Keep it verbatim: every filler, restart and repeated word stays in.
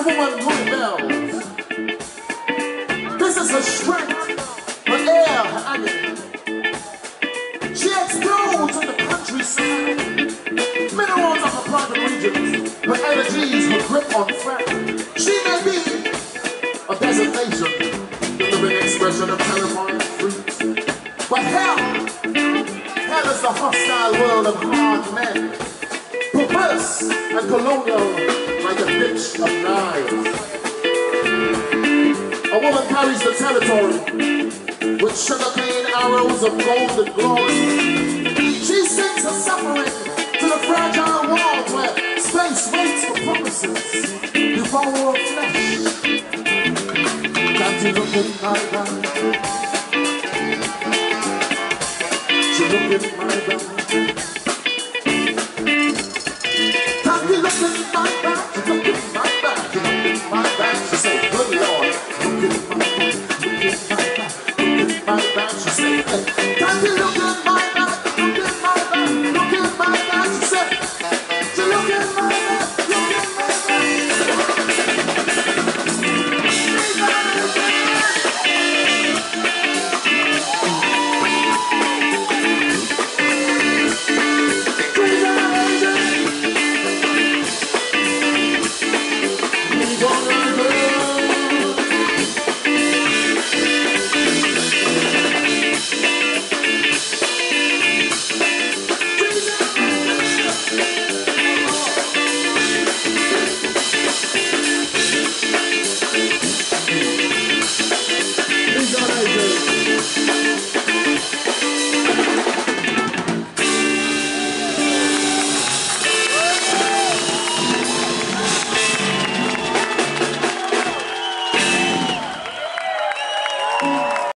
woman who rebels. This is her strength, her air, her agony. She explodes in the countryside. Minerals of her private regions, her energies, her grip on fact. She may be a designation, the living expression of terrifying freaks. But hell, hell is the hostile world of hard men, perverse and colonial like a ditch of knives. A woman carries the territory with sugarcane arrows of golden glory. She sings her suffering to the fragile walls where space waits for promises. Devourer of flesh. Can't you look in my eyes? She look in my eyes.